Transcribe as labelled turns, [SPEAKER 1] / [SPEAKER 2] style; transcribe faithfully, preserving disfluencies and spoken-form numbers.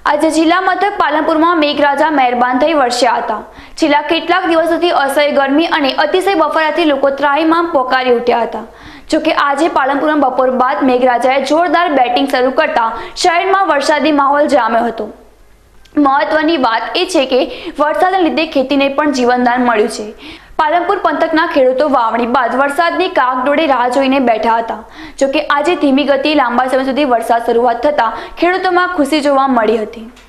[SPEAKER 1] આજે જિલ્લા મથક પાલનપુરમાં મેઘરાજા મહેરબાન થઈ વરસ્યા હતા। છેલ્લા કેટલાક દિવસોથી અસહ્ય ગરમી અને અતિશય બફારાથી લોકો ત્રાહિમામ પોકારી ઉઠ્યા હતા। જોકે આજે પાલનપુરમાં બપોર બાદ મેઘરાજાએ જોરદાર બેટિંગ શરૂ કરતા શહેરમાં વરસાદી માહોલ જામ્યો હતો। મહત્વની વાત એ છે કે વરસાદના લીધે ખેતીને પણ જીવનદાન મળ્યું છે। પાલનપુર પંથકના ખેડૂતો વાવણી બાદ વરસાદની કાગડોળે રાહ જોઈને બેઠા હતા। જોકે આજે ધીમી ગતિએ લાંબા સમય સુધી વરસાદ શરૂઆત થતા ખેડૂતોમાં ખુશી જોવા મળી હતી।